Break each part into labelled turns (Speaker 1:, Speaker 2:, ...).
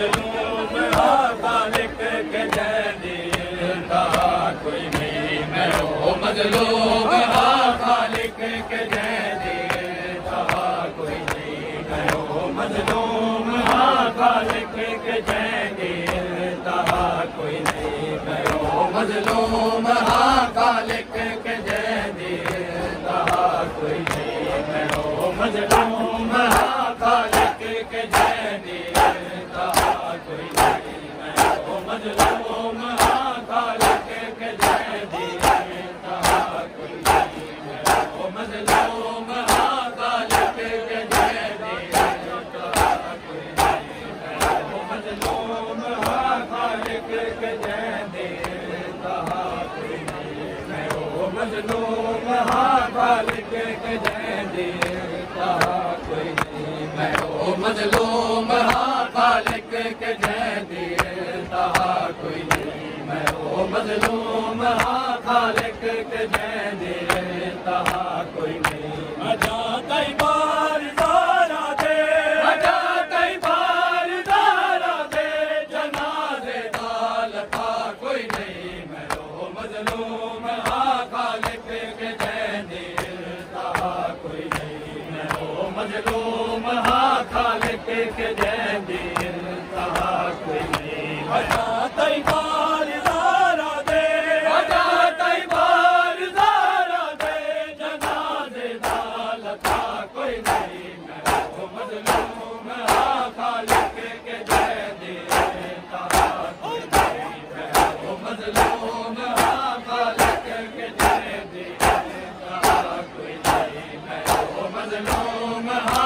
Speaker 1: मजलूम खालिक के जैसी इंतहा कोई नहीं। मैं हो मजलूम खालिक के जैसी इंतहा कोई नहीं। मैं हो मजलूम खालिक के जैसी इंतहा कोई नहीं। मैं हो मजलूम खालिक के जैसी इंतहा कोई नहीं। मैं हो मजलूम खालिक के जैसी इंतहा कोई नहीं। मैं हो मजलूम खालिक के जैसी इंतहा कोई नहीं। मैं हो मजलूम खालिक के जैसी इंतहा कोई नहीं। मैं हो मजलूम खालिक के जैसी इंतहा कोई नहीं। मैं हो मजलूम खालिक के जैसी इंतहा कोई नहीं। मैं हो मजलूम खालिक के जैसी इंतहा कोई नहीं। मैं हो मजलूम खालिक के जैसी इंतहा कोई नहीं। आजा कई बार ज़ारा दे, आजा कई बार ज़ारा दे, जनाज़े दाल था कोई नहीं। मैं हो मजलूम खालिक के जैसी इंतहा कोई नहीं। मैं हो मजलूम खालिक के जैसी इंतहा कोई नहीं। आजा कई बार ज़ारा दे, आजा कई बार ज़ारा दे, जनाज़े दाल था कोई नहीं। मैं हो मजलूम खालिक के जैसी इंतहा कोई नहीं। मैं हो मजलूम खालिक के जैसी इंतहा कोई नहीं। मैं हो मजलूम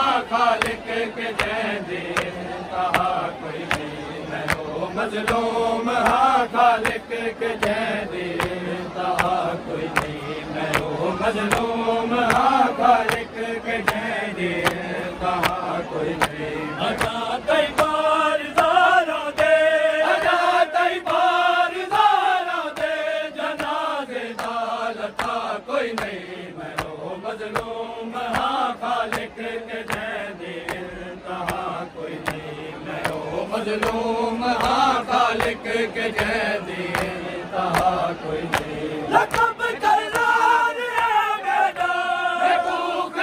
Speaker 1: खालिक के जैसी इंतहा कोई नहीं। मैं हो मजलूम खालिक के जैसी इंतहा कोई नहीं। मैं हो मजलूम खालिक के जैसी इंतहा कोई नहीं। आजा कई बार ज़ारा दे, आजा कई बार ज़ारा दे, जनाज़े दाल था कोई नहीं। मैं हो मजलूम खालिक के जैसी इंतहा कोई नहीं। मैं हो मजलूम खालिक के जैसी इंतहा कोई नहीं। लक़ब करार है मेरा, मैं भूख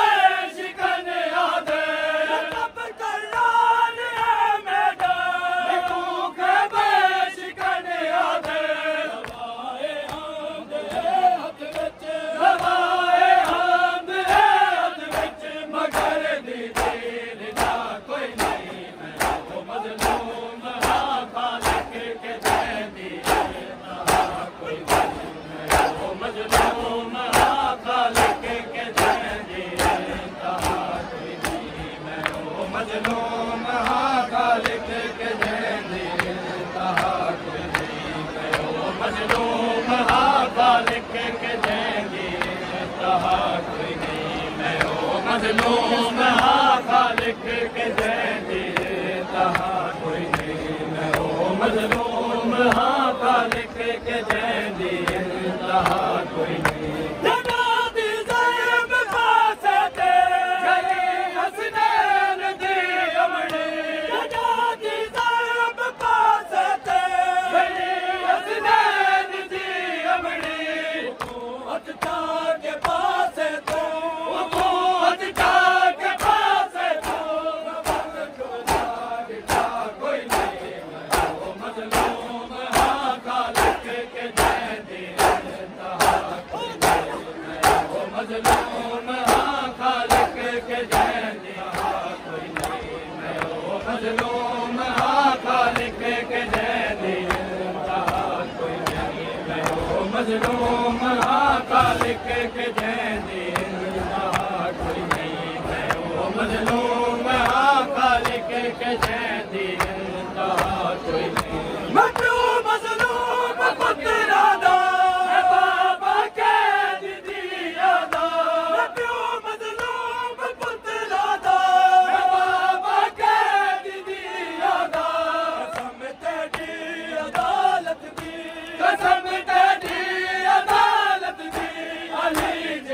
Speaker 1: बेशिकन याद है। लक़ब करार है मेरा, मैं भूख बेशिकन याद है। लवाए हमद है हथ विच, लवाए हमद है हथ विच, मगर दी देर ना कोई नहीं। मैं हो मजलूम खालिक के जैसी इंतहा कोई नहीं। मैं हो मजलूम खालिक के जैसी इंतहा कोई नहीं। मैं हो मजलूम खालिक के जैसी इंतहा कोई नहीं। मैं हो मजलूम खालिक के जैसी इंतहा कोई नहीं। मैं हो मजलूम खालिक के जैसी इंतहा कोई नहीं। मैं हो मजलूम खालिक के जैसी इंतहा कोई नहीं। जनाज़े ज़ैब पासे ते, गली हसनैन दी अमड़ी, जनाज़े ज़ैब पासे ते, गली हसनैन दी अमड़ी। हुकूमत के पासे तो, हुकूमत के पासे तो, कोई नहीं। मैं हो मजलूम खालिक के जैसी इंतहा कोई नहीं। मैं हो मजलूम खालिक के जैसी इंतहा कोई नहीं। मैं हो मजलूम खालिक के जैसी इंतहा कोई नहीं। मैं हो मजलूम खालिक के जैसी इंतहा कोई नहीं। मैं हो मजलूम खालिक के जैसी इंतहा कोई नहीं। मैं क्यों मजलूम पुत्रा दा, मैं बाबा के दीदी यादा। मैं क्यों मजलूम पुत्रा दा, मैं बाबा के दीदी यादा। कसम तेरी अदालत दी, कसम तेरी अदालत दी, अली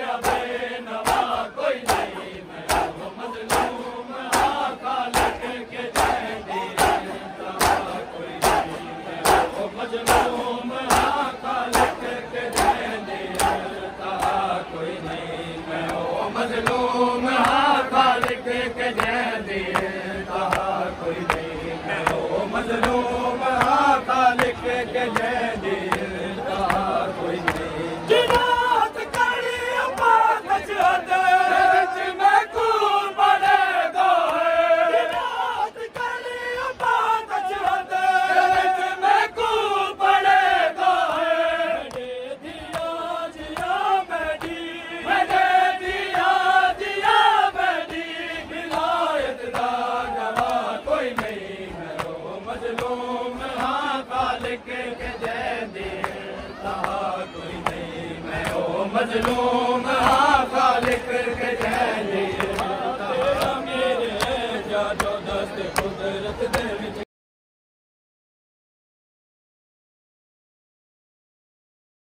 Speaker 1: मजलूम हाँ खालिक के जैसे कहा कोई नहीं। मैं हो मजलूम हाँ खालिक के जैसे कहा कोई नहीं। जिनात करी अपाक जहद विच मैं खून बने दोए। जिनात करी अपाक जहद विच मैं खून बने दोए। मैंने दिया जिया मेरी विलायत दा गवाह कोई नहीं। मैं हो मजलूम हाँ खालिक के जैसे कहा कोई नहीं। मैं हो मजलूम हाँ खालिक के जैसे मेरे जादो दस्त कुदरत दे विच